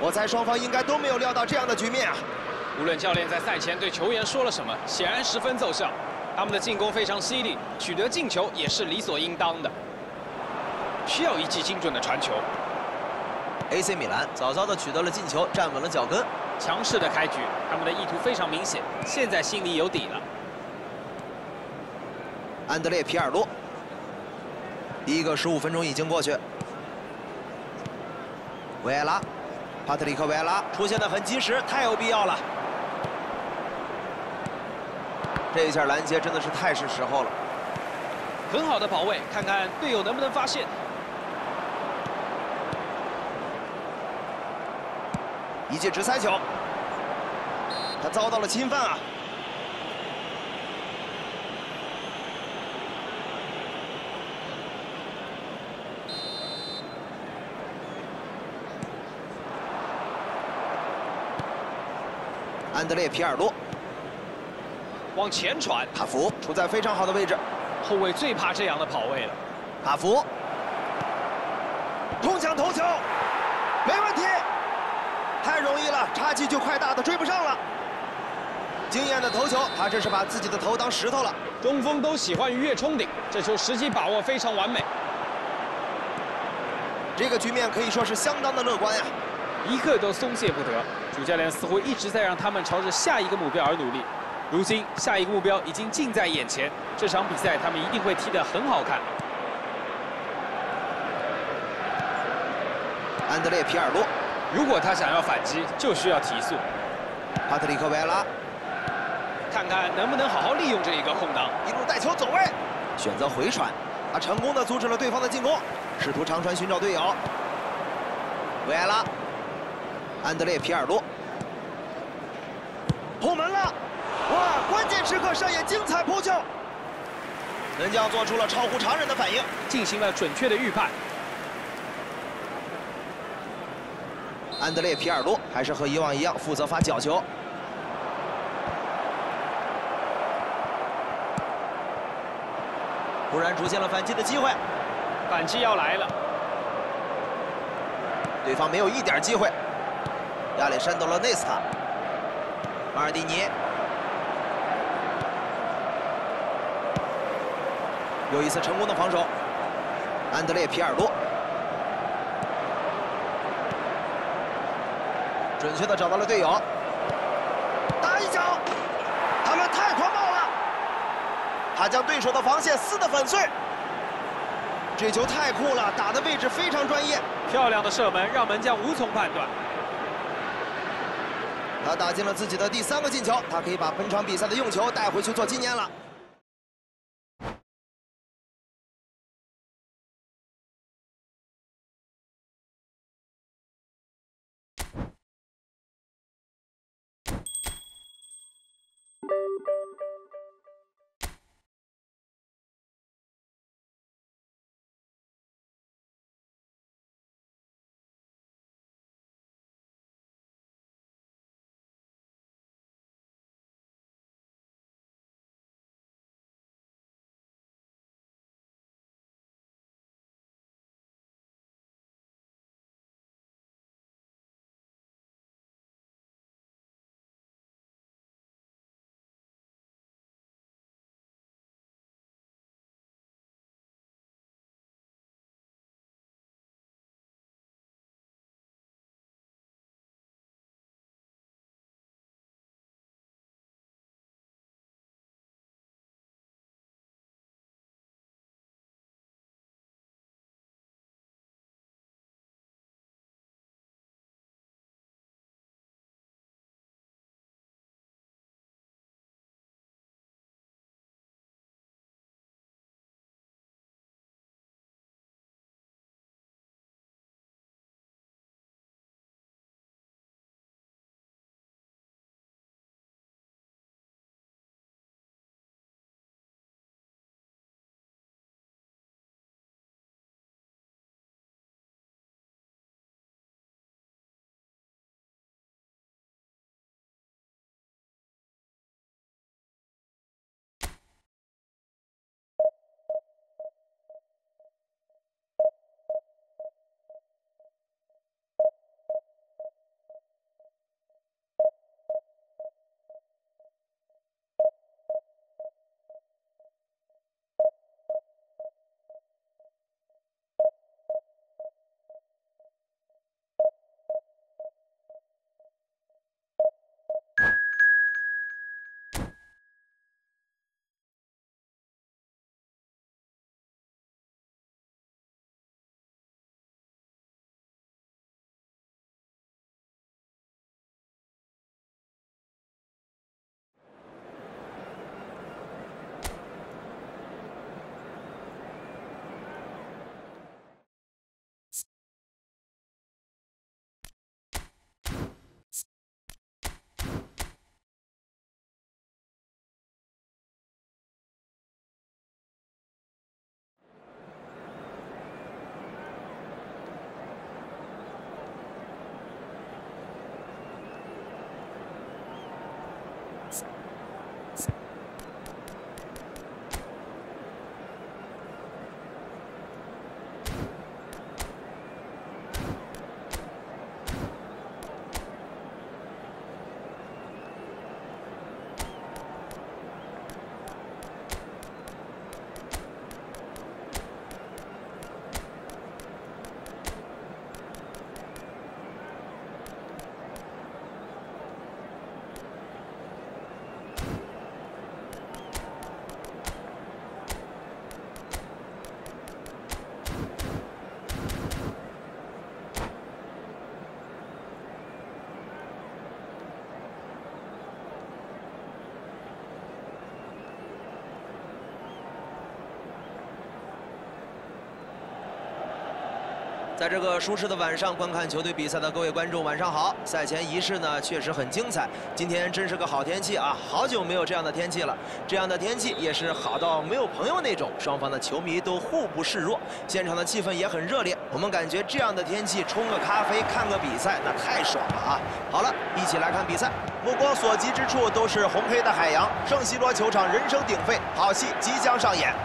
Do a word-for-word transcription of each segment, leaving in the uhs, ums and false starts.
我猜双方应该都没有料到这样的局面啊。 无论教练在赛前对球员说了什么，显然十分奏效。他们的进攻非常犀利，取得进球也是理所应当的。需要一记精准的传球。 A C 米兰早早的取得了进球，站稳了脚跟。 强势的开局，他们的意图非常明显，现在心里有底了。 安德烈·皮尔洛，第一个十五分钟已经过去。维埃拉，帕特里克·维埃拉出现的很及时，太有必要了。这一下拦截真的是太是时候了。 很好的跑位，看看队友能不能发现。 一记直塞球，他遭到了侵犯啊！ 安德烈·皮尔洛往前传， 卡福处在非常好的位置， 后卫最怕这样的跑位了。 卡福冲抢头球，没问题。 太容易了，差距就快大的追不上了。惊艳的头球，他这是把自己的头当石头了。 中锋都喜欢鱼跃冲顶，这球时机把握非常完美。 这个局面可以说是相当的乐观呀， 一刻都松懈不得。主教练似乎一直在让他们朝着下一个目标而努力。如今，下一个目标已经近在眼前，这场比赛他们一定会踢得很好看。 安德烈·皮尔洛。 如果他想要反击，就需要提速。 帕特里克·维埃拉， 看看能不能好好利用这一个空档， 一路带球走位， 选择回传， 他成功的阻止了对方的进攻，试图长传寻找队友。维埃拉， 安德烈·皮尔洛， 破门了！哇，关键时刻上演精彩扑救，门将做出了超乎常人的反应， 进行了准确的预判。 安德烈·皮尔洛还是和以往一样负责发角球。突然出现了反击的机会， 反击要来了， 对方没有一点机会。亚历山德罗内斯塔，马尔蒂尼，又一次成功的防守。安德烈·皮尔洛。 准确的找到了队友， 打一脚，他们太狂暴了，他将对手的防线撕得粉碎。这球太酷了，打的位置非常专业， 漂亮的射门让门将无从判断。 他打进了自己的第三个进球，他可以把本场比赛的用球带回去做纪念了。 在这个舒适的晚上观看球队比赛的各位观众，晚上好！赛前仪式呢确实很精彩，今天真是个好天气啊，好久没有这样的天气了。这样的天气也是好到没有朋友那种，双方的球迷都互不示弱，现场的气氛也很热烈。我们感觉这样的天气冲个咖啡看个比赛，那太爽了啊！好了，一起来看比赛。目光所及之处都是红黑的海洋，圣西罗球场人声鼎沸，好戏即将上演。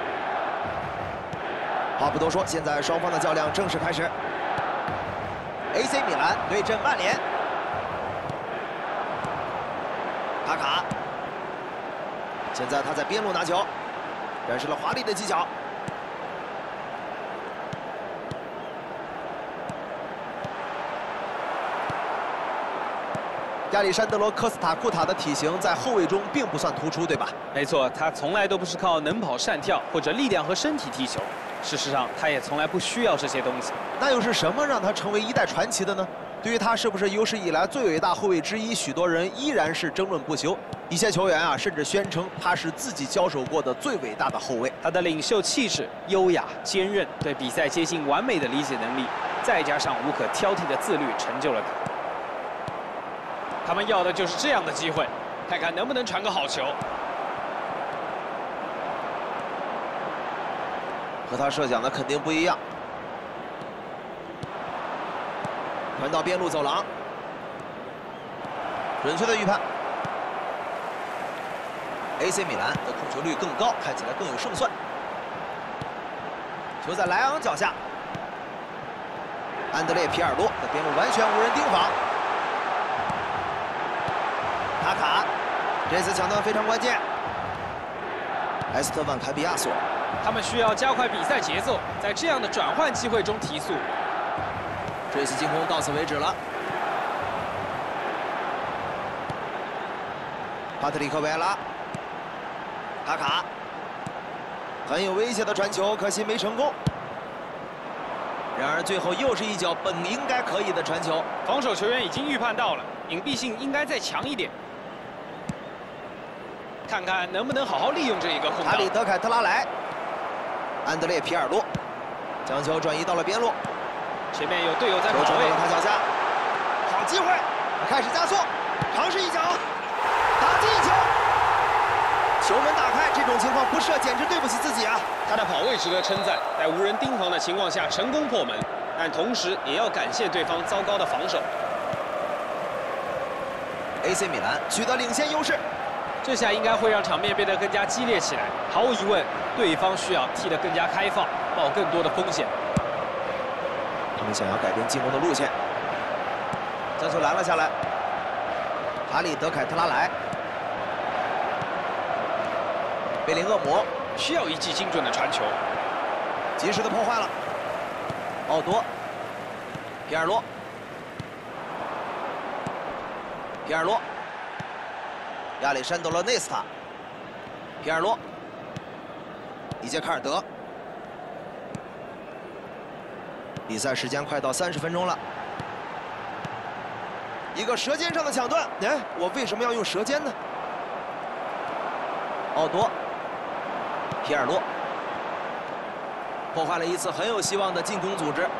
话不多说，现在双方的较量正式开始。A C 米兰对阵曼联，卡卡，现在他在边路拿球，展示了华丽的技巧。亚历山德罗·科斯塔库塔的体型在后卫中并不算突出，对吧？ 没错，他从来都不是靠能跑善跳或者力量和身体踢球。 事实上，他也从来不需要这些东西。 那又是什么让他成为一代传奇的呢？对于他是不是有史以来最伟大后卫之一，许多人依然是争论不休。一些球员啊，甚至宣称他是自己交手过的最伟大的后卫。 他的领袖气质、优雅、坚韧，对比赛接近完美的理解能力，再加上无可挑剔的自律，成就了他。他们要的就是这样的机会，看看能不能传个好球。 和他设想的肯定不一样。传到边路走廊，准确的预判。A C 米兰的控球率更高，看起来更有胜算。球在莱昂脚下，安德烈·皮尔洛在边路完全无人盯防。卡卡，这次抢断非常关键。埃斯特万·凯比亚索。 他们需要加快比赛节奏，在这样的转换机会中提速。 这次进攻到此为止了。帕特里克·维埃拉，卡卡，很有威胁的传球，可惜没成功。然而最后又是一脚本应该可以的传球， 防守球员已经预判到了，隐蔽性应该再强一点。 看看能不能好好利用这一个空档。 塔里德凯特拉莱，安德烈皮尔洛将球转移到了边路， 前面有队友在球传到跑位， 了他脚下，好机会，开始加速，尝试一脚，打进一球，球门打开，这种情况不射简直对不起自己啊！ 他的跑位值得称赞，在无人盯防的情况下成功破门，但同时也要感谢对方糟糕的防守。 A C 米兰取得领先优势。 这下应该会让场面变得更加激烈起来。毫无疑问，对方需要踢得更加开放，冒更多的风险。 他们想要改变进攻的路线，将球拦了下来。塔里德凯特拉莱，贝林厄姆需要一记精准的传球， 及时的破坏了。奥多，皮尔洛，皮尔洛。 亚历山德罗·内斯塔、皮尔洛、伊杰卡尔德。比赛时间快到三十分钟了，一个舌尖上的抢断。哎，我为什么要用舌尖呢？奥多、皮尔洛破坏了一次很有希望的进攻组织。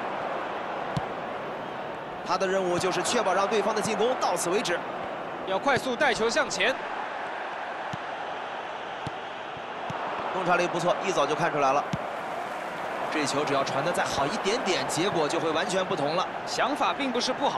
他的任务就是确保让对方的进攻到此为止。 要快速带球向前， 洞察力不错，一早就看出来了。这球只要传得再好一点点，结果就会完全不同了。 想法并不是不好，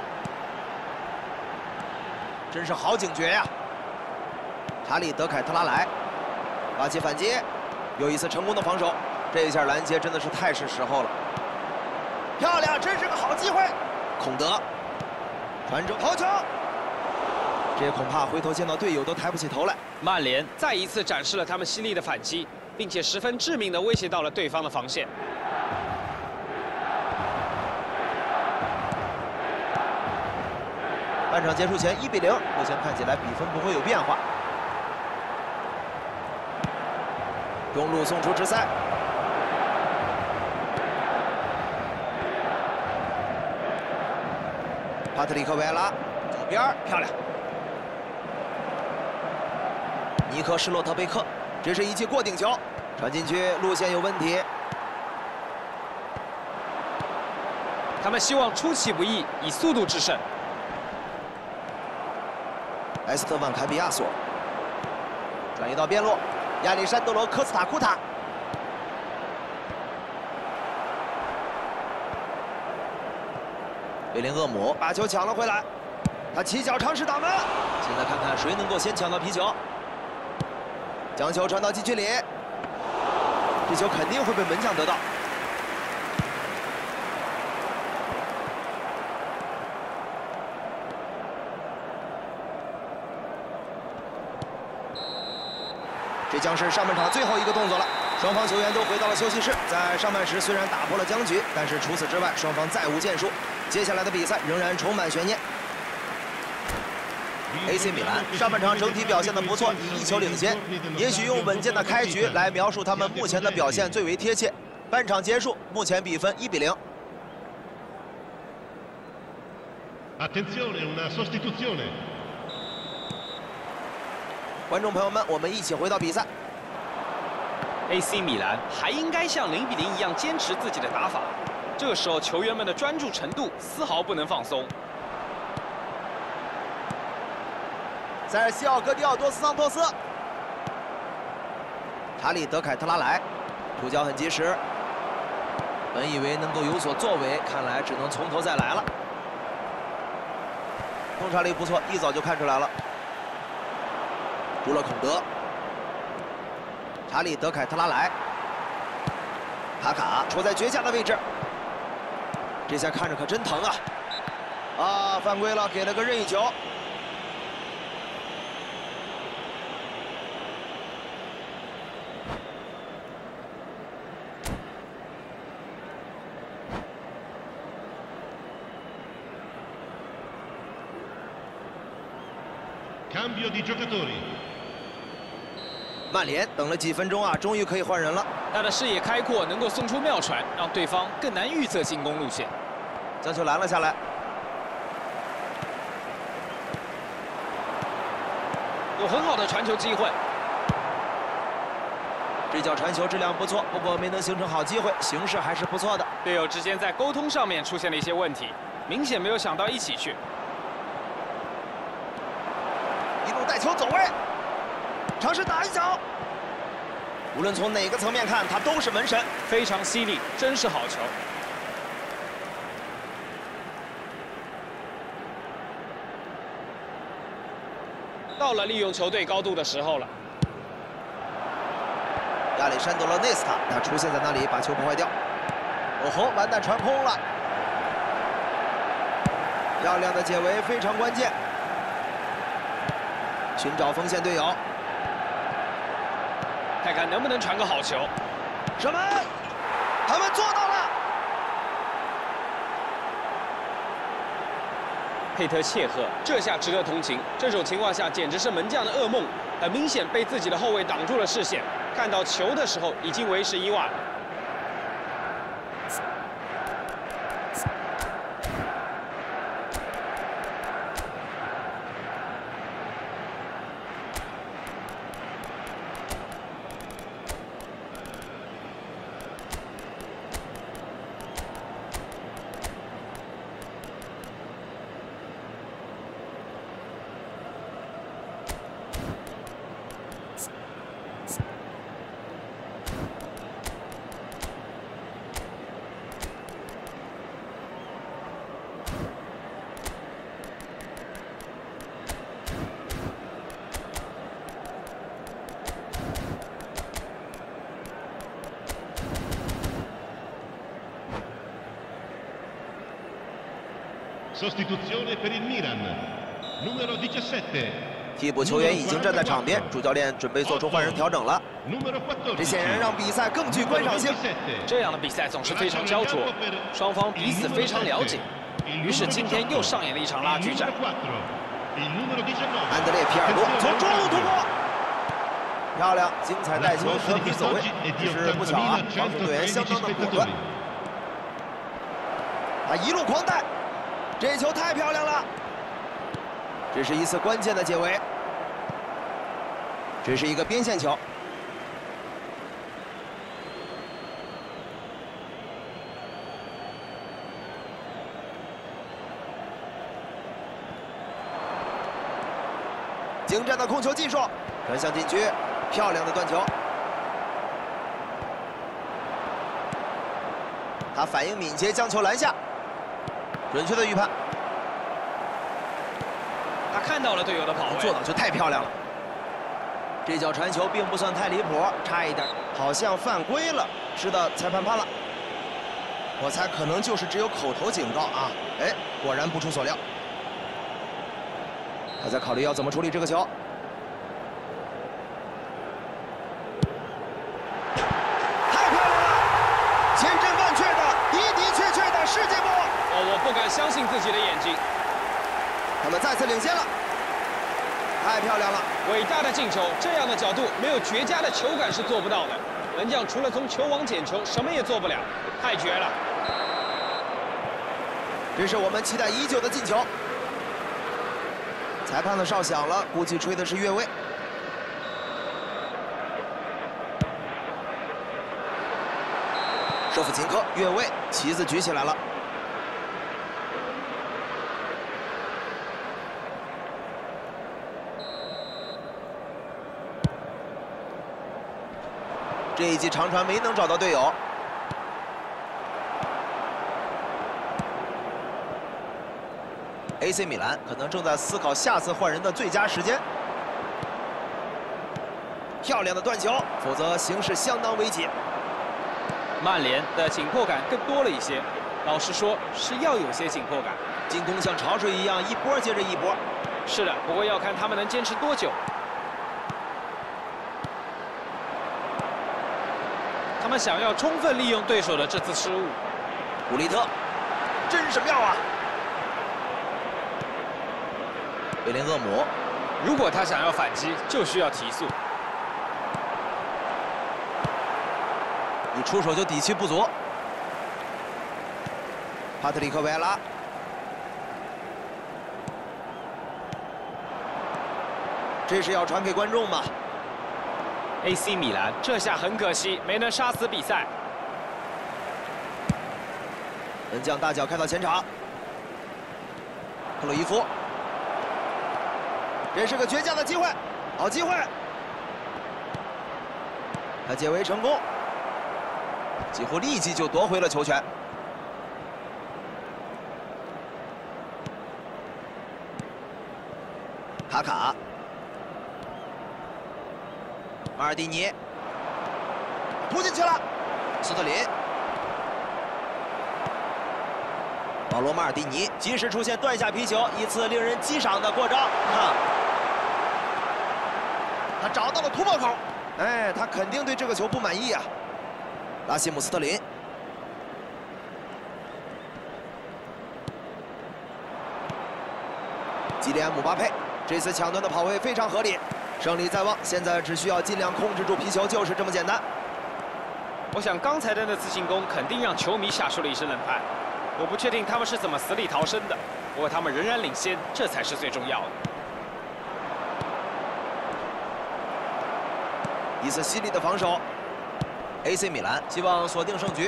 真是好警觉呀！查理德凯特拉莱发起反击，又一次成功的防守，这一下拦截真的是太是时候了。漂亮，真是个好机会。孔德传中头球。 这恐怕回头见到队友都抬不起头来。 曼联再一次展示了他们犀利的反击，并且十分致命地威胁到了对方的防线。 半场结束前一比零，目前看起来比分不会有变化。中路送出直塞，帕特里克·维埃拉左边漂亮。 尼克施洛特贝克，这是一记过顶球，传进去路线有问题。 他们希望出其不意，以速度制胜。 埃斯特万·凯比亚索转移到边路，亚历山德罗·科斯塔库塔。贝林厄姆把球抢了回来，他起脚尝试打门。现在看看谁能够先抢到皮球，将球传到禁区里，这球肯定会被门将得到。 这将是上半场最后一个动作了，双方球员都回到了休息室。在上半时虽然打破了僵局，但是除此之外，双方再无建树。接下来的比赛仍然充满悬念。A C 米兰上半场整体表现得不错，以一球领先。也许用稳健的开局来描述他们目前的表现最为贴切。半场结束，目前比分一比零。 Attenzione, una sostituzione. 观众朋友们，我们一起回到比赛。 A C 米兰还应该像零比零一样坚持自己的打法，这个时候球员们的专注程度丝毫不能放松。 塞尔西奥·戈迪奥多斯桑托斯，查理·德凯特拉莱，出脚很及时，本以为能够有所作为，看来只能从头再来了。洞察力不错，一早就看出来了。 朱勒孔德，查理·德凯特拉莱，卡卡处在绝佳的位置，这下看着可真疼啊！啊，犯规了，给了个任意球。 Cambio di giocatori. 曼联等了几分钟啊，终于可以换人了。 他的视野开阔，能够送出妙传，让对方更难预测进攻路线。 将球拦了下来。 有很好的传球机会。 这脚传球质量不错，不过没能形成好机会，形势还是不错的。 队友之间在沟通上面出现了一些问题，明显没有想到一起去。 一路带球走位。 尝试打一脚，无论从哪个层面看，他都是门神， 非常犀利，真是好球。到了利用球队高度的时候了。 亚历山德罗内斯塔，他出现在那里，把球破坏掉。哦吼，完蛋，传空了！漂亮的解围，非常关键。寻找锋线队友。 看看能不能传个好球。 射门，他们做到了。 佩特切赫这下值得同情，这种情况下简直是门将的噩梦。很明显被自己的后卫挡住了视线，看到球的时候已经为时已晚了。 Sostituzione per il Milan. Numero diciassette. 替补球员已经站在场边，主教练准备做出换人调整了。这显然让比赛更具观赏性。 这样的比赛总是非常焦灼，双方彼此非常了解，于是今天又上演了一场拉锯战。 安德烈·皮尔洛从中路突破，漂亮，精彩带球，和平走位。只是不巧啊，防守队员相当的果断，他一路狂带。 这球太漂亮了！这是一次关键的解围，这是一个边线球。 精湛的控球技术，转向禁区，漂亮的断球。他反应敏捷，将球拦下，准确的预判。 他看到了队友的跑位， 做到就太漂亮了。这脚传球并不算太离谱，差一点， 好像犯规了。 是的，裁判判了。 我猜可能就是只有口头警告啊！哎，果然不出所料。 他在考虑要怎么处理这个球。 太漂亮了！千真万确的，的的确确的世界波！ 哦，我不敢相信自己的眼睛。 他们再次领先了，太漂亮了！ 伟大的进球，这样的角度没有绝佳的球感是做不到的。门将除了从球网捡球，什么也做不了，太绝了！ 这是我们期待已久的进球。裁判的哨响了，估计吹的是越位。舍甫琴科越位，旗子举起来了。这一记长传没能找到队友。A C 米兰可能正在思考下次换人的最佳时间。漂亮的断球，否则形势相当危急。 曼联的紧迫感更多了一些，老实说是要有些紧迫感。 进攻像潮水一样，一波接着一波。 是的，不过要看他们能坚持多久。他们想要充分利用对手的这次失误。 古利特，真是妙啊！贝林厄姆， 如果他想要反击，就需要提速。 一出手就底气不足。帕特里克·维埃拉，这是要传给观众吗 ？A C 米兰这下很可惜，没能杀死比赛。 门将大脚开到前场，克洛伊夫， 这是个绝佳的机会，好机会。 他解围成功，几乎立即就夺回了球权。卡卡，马尔蒂尼， 扑进去了， 斯特林。保罗·马尔蒂尼及时出现断下皮球，一次令人激赏的过招。看， 他找到了突破口。哎，他肯定对这个球不满意啊。 拉西姆·斯特林，基利安·姆巴佩，这次抢断的跑位非常合理，胜利在望。现在只需要尽量控制住皮球，就是这么简单。 我想刚才的那次进攻肯定让球迷吓出了一身冷汗。我不确定他们是怎么死里逃生的，不过他们仍然领先，这才是最重要的。 一次犀利的防守 ，A C 米兰希望锁定胜局。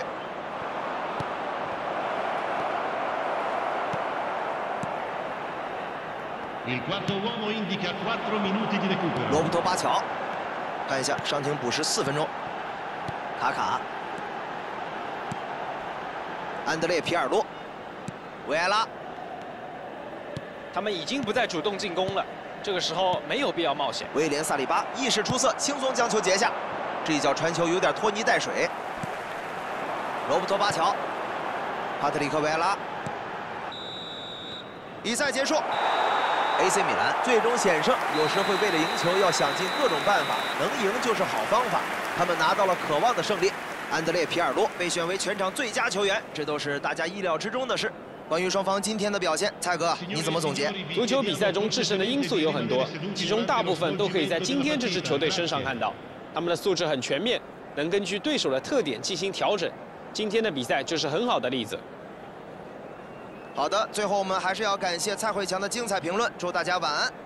Il quarto uomo indica quattro minuti di recupero. 罗伯托·巴乔，看一下伤停补时四分钟。卡卡。安德烈·皮尔洛，维埃拉， 他们已经不再主动进攻了，这个时候没有必要冒险。 威廉·萨里巴意识出色，轻松将球截下。这一脚传球有点拖泥带水。罗伯托·巴乔，帕特里克·维埃拉。比赛结束 ，A C 米兰最终险胜。有时会为了赢球要想尽各种办法，能赢就是好方法。他们拿到了渴望的胜利。安德烈·皮尔洛被选为全场最佳球员，这都是大家意料之中的事。关于双方今天的表现，蔡哥你怎么总结？ 足球比赛中制胜的因素有很多，其中大部分都可以在今天这支球队身上看到。他们的素质很全面，能根据对手的特点进行调整。今天的比赛就是很好的例子。 好的，最后我们还是要感谢蔡慧强的精彩评论，祝大家晚安。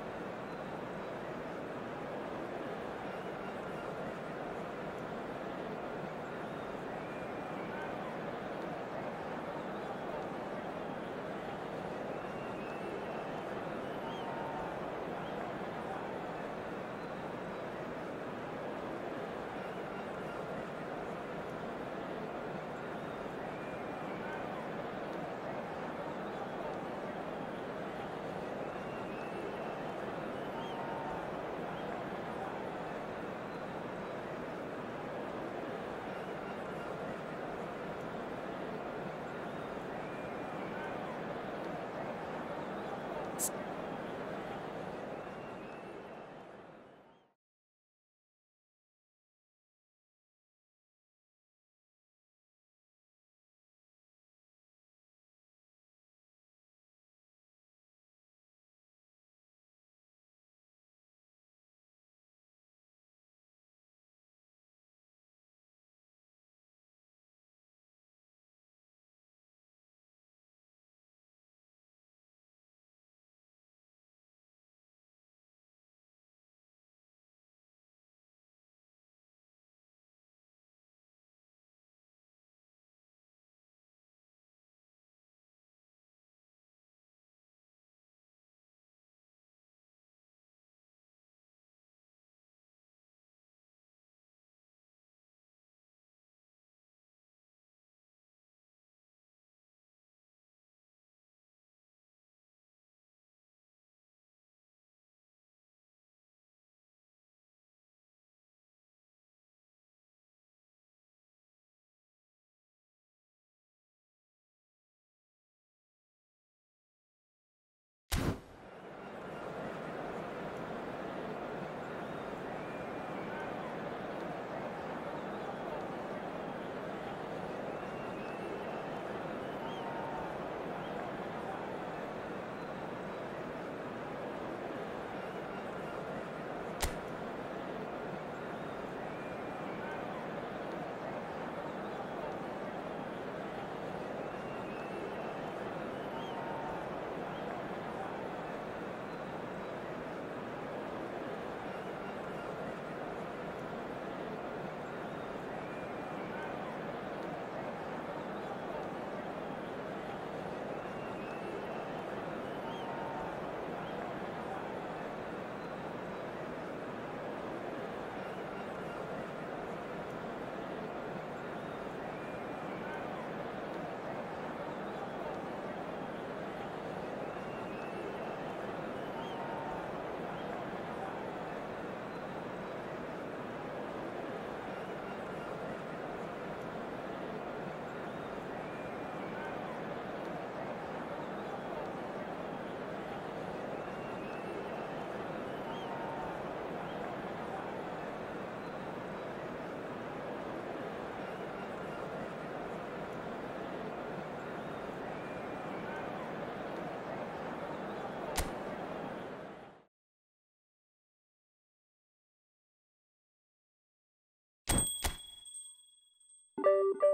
Thank